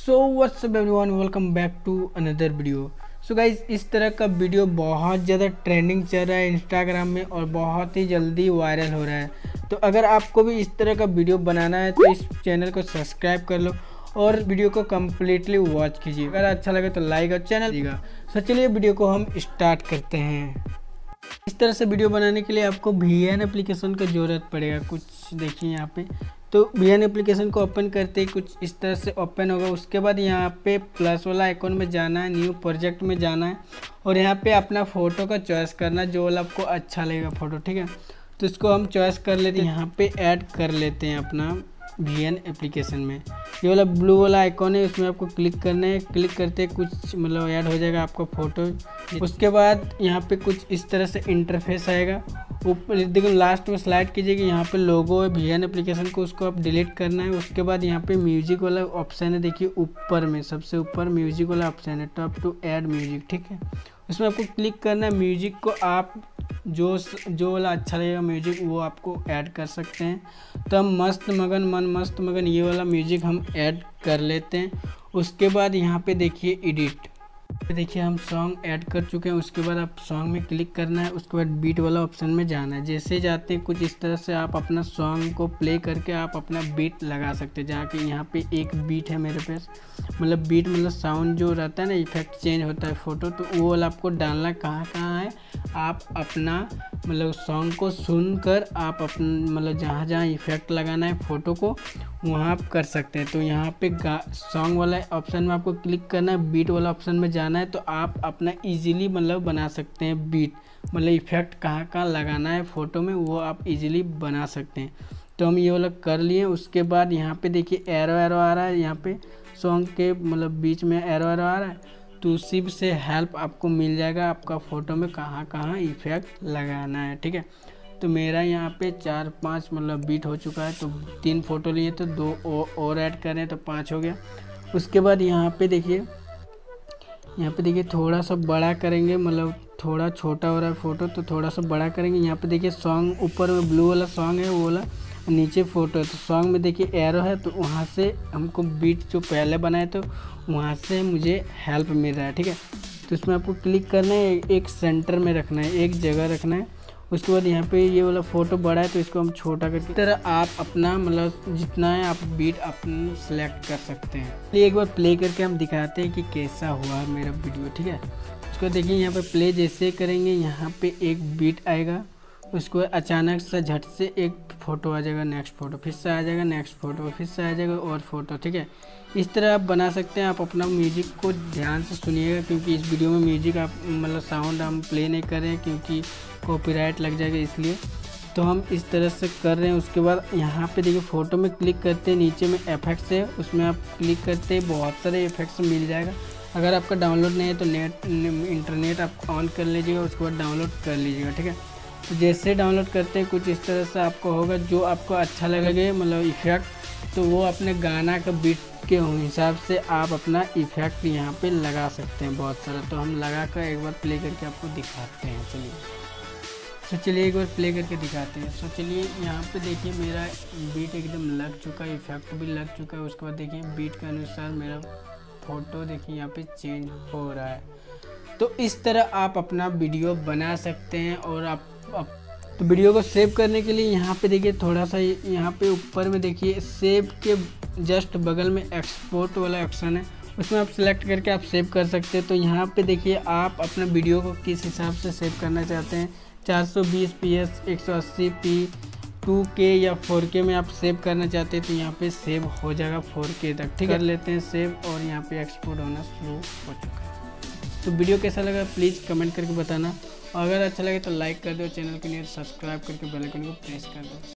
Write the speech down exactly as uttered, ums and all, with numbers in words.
So what's up everyone, welcome back to another video. So guys, इस तरह का video बहुत ज़्यादा ट्रेंडिंग चल रहा है इंस्टाग्राम में और बहुत ही जल्दी वायरल हो रहा है। तो अगर आपको भी इस तरह का वीडियो बनाना है तो इस चैनल को सब्सक्राइब कर लो और वीडियो को कम्प्लीटली वॉच कीजिए। अगर अच्छा लगे तो लाइक और चैनल दीजिएगा। सो चलिए वीडियो को हम स्टार्ट करते हैं। इस तरह से वीडियो बनाने के लिए आपको वी एन एप्लीकेशन की ज़रूरत पड़ेगा। कुछ देखिए यहाँ पे, तो वी एन एप्लीकेशन को ओपन करते ही कुछ इस तरह से ओपन होगा। उसके बाद यहाँ पे प्लस वाला आइकॉन में जाना है, न्यू प्रोजेक्ट में जाना है और यहाँ पे अपना फ़ोटो का चॉइस करना है जो वाला आपको अच्छा लगेगा फ़ोटो, ठीक है। तो इसको हम चॉइस कर लेते हैं, यहाँ पे ऐड कर लेते हैं अपना वी एन एप्लीकेशन में। ये वाला ब्लू वाला आइकॉन है, इसमें आपको क्लिक करना है। क्लिक करते कुछ मतलब ऐड हो जाएगा आपका फ़ोटो। उसके बाद यहाँ पे कुछ इस तरह से इंटरफेस आएगा। ऊपर देखो लास्ट में स्लाइड कीजिएगा, यहाँ पे लोगो है वी एन एप्लीकेशन को, उसको आप डिलीट करना है। उसके बाद यहाँ पे म्यूजिक वाला ऑप्शन है, देखिए ऊपर में सबसे ऊपर म्यूजिक वाला ऑप्शन है, टॉप टू ऐड म्यूजिक, ठीक है। उसमें आपको क्लिक करना है। म्यूजिक को आप जो जो वाला अच्छा लगेगा म्यूजिक वो आपको ऐड कर सकते हैं। तो हम मस्त मगन मन मस्त मगन ये वाला म्यूजिक हम ऐड कर लेते हैं। उसके बाद यहाँ पे देखिए एडिट, देखिए हम सॉन्ग ऐड कर चुके हैं। उसके बाद आप सॉन्ग में क्लिक करना है। उसके बाद बीट वाला ऑप्शन में जाना है। जैसे जाते हैं कुछ इस तरह से आप अपना सॉन्ग को प्ले करके आप अपना बीट लगा सकते हैं। जहाँ कि यहाँ पे एक बीट है मेरे पास, मतलब बीट मतलब साउंड जो रहता है ना, इफेक्ट चेंज होता है फ़ोटो, तो वो वाला आपको डालना कहाँ कहाँ है। आप अपना मतलब सॉन्ग को सुनकर आप अपन मतलब जहाँ जहाँ इफेक्ट लगाना है फ़ोटो को वहाँ आप कर सकते हैं। तो यहाँ पे सॉन्ग वाला ऑप्शन में आपको क्लिक करना है, बीट वाला ऑप्शन में जाना है। तो आप अपना इजीली मतलब बना सकते हैं बीट, मतलब इफेक्ट कहाँ कहाँ लगाना है फ़ोटो में वो आप इजीली बना सकते हैं। तो हम ये वाला कर लिए। उसके बाद यहाँ पे देखिए एरो एरो आ रहा है, यहाँ पे सॉन्ग के मतलब बीच में एरो एरो आ रहा है। तो उसी से हेल्प आपको मिल जाएगा आपका फ़ोटो में कहाँ कहाँ इफेक्ट लगाना है, ठीक है। तो मेरा यहाँ पे चार पांच मतलब बीट हो चुका है। तो तीन फ़ोटो लिए तो दो और ऐड करें तो पाँच हो गया। उसके बाद यहाँ पे देखिए यहाँ पे देखिए थोड़ा सा बड़ा करेंगे, मतलब थोड़ा छोटा हो रहा है फ़ोटो तो थोड़ा सा बड़ा करेंगे। यहाँ पे देखिए सॉन्ग ऊपर में ब्लू वाला सॉन्ग है वो वाला, नीचे फ़ोटो है। तो सॉन्ग में देखिए एरो है, तो वहाँ से हमको बीट जो पहले बनाए तो वहाँ से मुझे हेल्प मिल रहा है, ठीक है। तो इसमें आपको क्लिक करना है, एक सेंटर में रखना है, एक जगह रखना है। उसके बाद यहाँ पे ये वाला फ़ोटो बड़ा है तो इसको हम छोटा करके इस तरह आप अपना मतलब जितना है आप बीट अपना सेलेक्ट कर सकते हैं। तो एक बार प्ले करके हम दिखाते हैं कि कैसा हुआ है मेरा वीडियो, ठीक है। उसको देखिए यहाँ पे प्ले जैसे करेंगे यहाँ पे एक बीट आएगा, उसको अचानक से झट से एक फ़ोटो आ जाएगा, नेक्स्ट फ़ोटो, फिर से आ जाएगा नेक्स्ट फ़ोटो, फिर से आ जाएगा और फ़ोटो, ठीक है। इस तरह आप बना सकते हैं। आप अपना म्यूजिक को ध्यान से सुनिएगा क्योंकि इस वीडियो में म्यूजिक आप मतलब साउंड हम प्ले नहीं कर रहे हैं क्योंकि कॉपीराइट लग जाएगा, इसलिए तो हम इस तरह से कर रहे हैं। उसके बाद यहाँ पे देखिए फ़ोटो में क्लिक करते हैं, नीचे में इफेक्ट्स है उसमें आप क्लिक करते हैं, बहुत सारे इफेक्ट्स मिल जाएगा। अगर आपका डाउनलोड नहीं है तो नेट इंटरनेट आप ऑन कर लीजिएगा, उसके बाद डाउनलोड कर लीजिएगा, ठीक है। तो जैसे डाउनलोड करते हैं कुछ इस तरह से आपको होगा, जो आपको अच्छा लगे मतलब इफेक्ट, तो वो अपने गाना का बीट के हिसाब से आप अपना इफेक्ट यहाँ पे लगा सकते हैं बहुत सारा। तो हम लगा कर एक बार प्ले करके आपको दिखाते हैं। चलिए तो चलिए एक बार प्ले करके दिखाते हैं। तो चलिए यहाँ पे देखिए मेरा बीट एकदम लग चुका है, इफेक्ट भी लग चुका है। उसके बाद देखिए बीट के अनुसार मेरा फ़ोटो देखिए यहाँ पे चेंज हो रहा है। तो इस तरह आप अपना वीडियो बना सकते हैं। और आप, आप तो वीडियो को सेव करने के लिए यहाँ पे देखिए थोड़ा सा यहाँ पे ऊपर में देखिए सेव के जस्ट बगल में एक्सपोर्ट वाला ऑप्शन है, उसमें आप सेलेक्ट करके आप सेव कर सकते हैं। तो यहाँ पे देखिए आप अपना वीडियो को किस हिसाब से सेव करना चाहते हैं, चार सौ बीस पी एस, एक सौ अस्सी पी, टू के या फोर के में आप सेव करना चाहते हैं तो यहाँ पे सेव हो जाएगा फोर के तक, ठीक है। कर लेते हैं सेव और यहाँ पे एक्सपोर्ट होना शुरू हो चुका है। तो वीडियो कैसा लगा प्लीज़ कमेंट करके बताना। और अगर अच्छा लगे तो लाइक कर दो, चैनल के लिए सब्सक्राइब करके बेल आइकन को प्रेस कर दो।